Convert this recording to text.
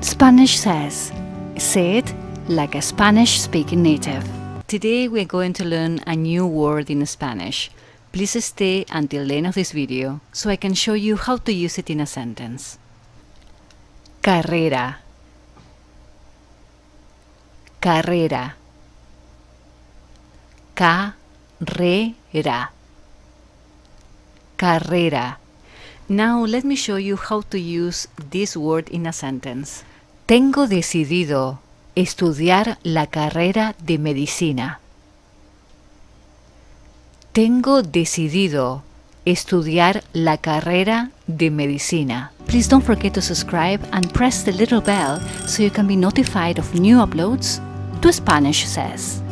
Spanish says. Say it like a Spanish-speaking native. Today we're going to learn a new word in Spanish. Please stay until the end of this video so I can show you how to use it in a sentence. Carrera. Carrera. Carrera. Carrera. Now let me show you how to use this word in a sentence. Tengo decidido estudiar la carrera de medicina. Tengo decidido estudiar la carrera de medicina. Please don't forget to subscribe and press the little bell so you can be notified of new uploads to Spanish Says.